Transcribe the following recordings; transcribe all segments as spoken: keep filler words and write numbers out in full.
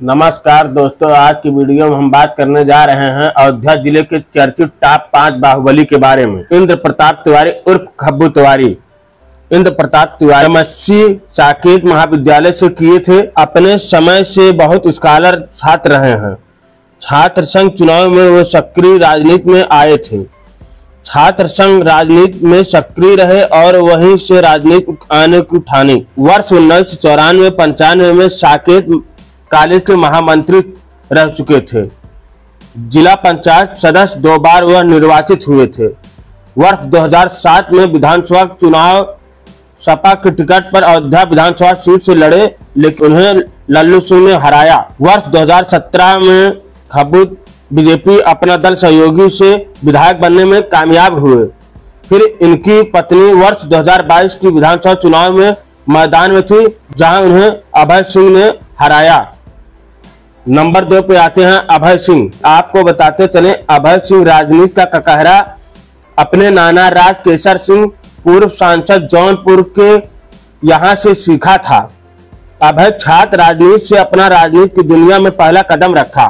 नमस्कार दोस्तों, आज की वीडियो में हम बात करने जा रहे हैं अयोध्या जिले के चर्चित टॉप पांच बाहुबली के बारे में। इंद्र प्रताप तिवारी उर्फ खब्बू तिवारी। इंद्र प्रताप तिवारी एमएससी साकेत महाविद्यालय से किए थे। अपने समय से बहुत स्कॉलर छात्र रहे हैं। छात्र संघ चुनाव में वो सक्रिय राजनीति में आए थे। छात्र संघ राजनीति में सक्रिय रहे और वहीं से राजनीति आने की ठानी। वर्ष उन्नीस सौ चौरानवे पंचानवे में साकेत कॉलेज के महामंत्री रह चुके थे। जिला पंचायत सदस्य दो बार वह निर्वाचित हुए थे। वर्ष दो हज़ार सात में विधानसभा चुनाव सपा के टिकट पर अयोध्या विधानसभा सीट से लड़े, लेकिन उन्हें लल्लू सिंह ने हराया। वर्ष दो हज़ार सत्रह में खब्बू बीजेपी अपना दल सहयोगी से विधायक बनने में कामयाब हुए। फिर इनकी पत्नी वर्ष दो हज़ार बाईस की विधानसभा चुनाव में मैदान में थी, जहां उन्हें अभय सिंह ने हराया। नंबर दो पे आते हैं अभय सिंह। आपको बताते चले, अभय सिंह राजनीति का ककहरा अपने नाना राज केसर सिंह पूर्व सांसद जौनपुर के यहाँ से सीखा था। अभय छात्र राजनीति से अपना राजनीति की दुनिया में पहला कदम रखा।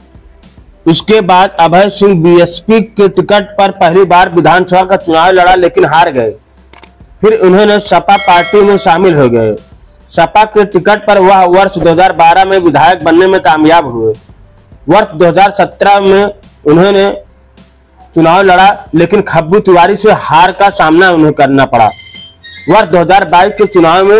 उसके बाद अभय सिंह बीएसपी के टिकट पर पहली बार विधानसभा का चुनाव लड़ा, लेकिन हार गए। फिर उन्होंने सपा पार्टी में शामिल हो गए। सपा के टिकट पर वह वर्ष दो हज़ार बारह में विधायक बनने में कामयाब हुए। वर्ष दो हज़ार सत्रह में उन्होंने चुनाव लड़ा, लेकिन खब्बू तिवारी से हार का सामना उन्हें करना पड़ा। वर्ष दो हज़ार बाईस के चुनाव में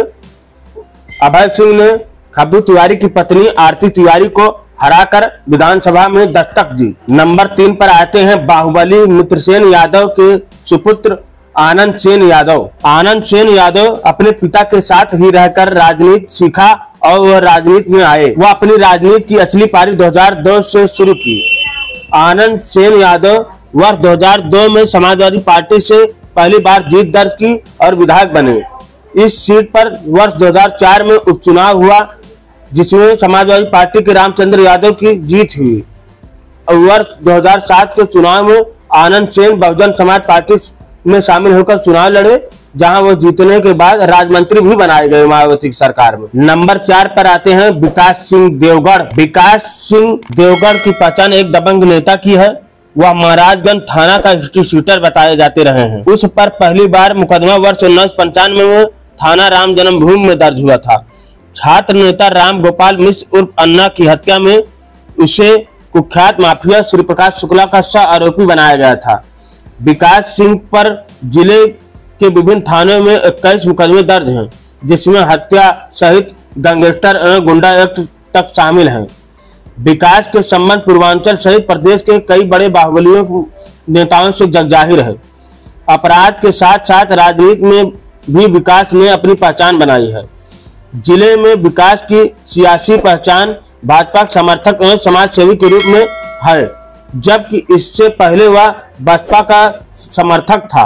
अभय सिंह ने खब्बू तिवारी की पत्नी आरती तिवारी को हराकर विधानसभा में दस्तक दी। नंबर तीन पर आते हैं बाहुबली मित्रसेन यादव के सुपुत्र आनंद सेन यादव। आनंद सेन यादव अपने पिता के साथ ही रहकर राजनीति सीखा और वह राजनीति में आए। वह अपनी राजनीति की असली पारी दो हज़ार दो से शुरू की। आनंद सेन यादव वर्ष दो हज़ार दो में समाजवादी पार्टी से पहली बार जीत दर्ज की और विधायक बने। इस सीट पर वर्ष दो हज़ार चार में उपचुनाव हुआ, जिसमें समाजवादी पार्टी के रामचंद्र यादव की जीत हुई। और वर्ष दो हज़ार सात के चुनाव में आनंद सेन बहुजन समाज पार्टी में शामिल होकर चुनाव लड़े, जहां वो जीतने के बाद राज्य भी बनाए गए मायावती की सरकार में। नंबर चार पर आते हैं विकास सिंह देवगढ़। विकास सिंह देवगढ़ की पहचान एक दबंग नेता की है। वह महाराजगंज थाना का हिस्ट्री शीटर बताए जाते रहे हैं। उस पर पहली बार मुकदमा वर्ष उन्नीस सौ पंचानवे में थाना राम जन्मभूमि में दर्ज हुआ था। छात्र नेता राम गोपाल मिश्र उर्फ अन्ना की हत्या में उसे कुख्यात माफिया श्री प्रकाश शुक्ला का सह आरोपी बनाया गया था। विकास सिंह पर जिले के विभिन्न थानों में इक्कीस मुकदमे दर्ज हैं, जिसमें हत्या सहित गैंगस्टर एवं गुंडा एक्ट तक शामिल हैं। विकास के संबंध पूर्वांचल सहित प्रदेश के कई बड़े बाहुबलियों नेताओं से जगजाहिर है। अपराध के साथ साथ राजनीति में भी विकास ने अपनी पहचान बनाई है। जिले में विकास की सियासी पहचान भाजपा समर्थक एवं समाज सेवी के रूप में है, जबकि इससे पहले वह बसपा का समर्थक था।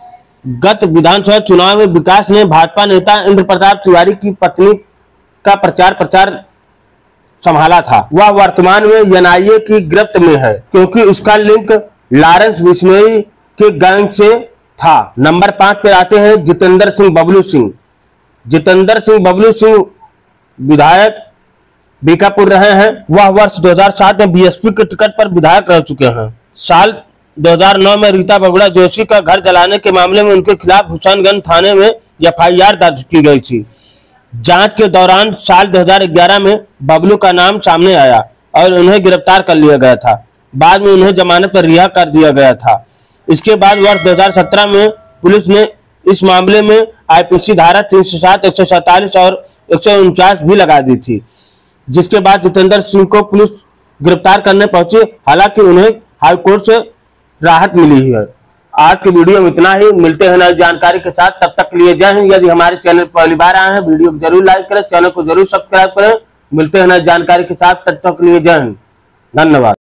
गत विधानसभा चुनाव में विकास ने भाजपा नेता इंद्र प्रताप तिवारी की पत्नी का प्रचार प्रचार संभाला था। वह वर्तमान में एनआईए की गिरफ्त में है, क्योंकि उसका लिंक लॉरेंस बिश्नोई के गैंग से था। नंबर पांच पर आते हैं जितेंद्र सिंह बबलू सिंह। जितेंद्र सिंह बबलू सिंह विधायक बीकापुर रहे हैं। वह वर्ष दो हज़ार सात में बीएसपी के टिकट पर विधायक रह चुके हैं। साल दो हज़ार नौ में रीता बगुड़ा जोशी का घर जलाने के मामले में उनके खिलाफ हुसैनगंज थाने में एफ आई आर दर्ज की गई थी। जांच के दौरान साल दो हज़ार ग्यारह में बबलू का नाम सामने आया और उन्हें गिरफ्तार कर लिया गया था। बाद में उन्हें जमानत पर रिहा कर दिया गया था। इसके बाद वर्ष दो हज़ार सत्रह में पुलिस ने इस मामले में आईपीसी धारा तीन सौ सात, एक सौ सैंतालीस और एक सौ उनचास भी लगा दी थी, जिसके बाद जितेंद्र सिंह को पुलिस गिरफ्तार करने पहुंची। हालांकि उन्हें हाईकोर्ट से राहत मिली है। आज के वीडियो में इतना ही। मिलते हैं नई जानकारी के साथ, तब तक के लिए जय हिंद। यदि हमारे चैनल पर पहली बार आए हैं, वीडियो को जरूर लाइक करें, चैनल को जरूर सब्सक्राइब करें। मिलते हैं नई जानकारी के साथ, तब तक के लिए जय हिंद, धन्यवाद।